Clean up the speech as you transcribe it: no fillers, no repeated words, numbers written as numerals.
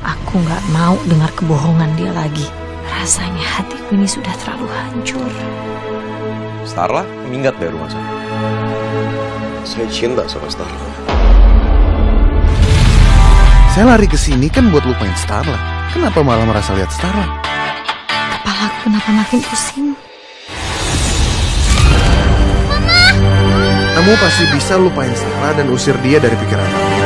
Aku nggak mau dengar kebohongan dia lagi. Rasanya hatiku ini sudah terlalu hancur. Starla minggat dari rumah saya. Saya cinta sama Starla. Saya lari ke sini kan buat lupain Starla. Kenapa malah merasa lihat Starla? Kepalaku kenapa makin pusing? Kamu pasti bisa lupain Starla dan usir dia dari pikiran kamu.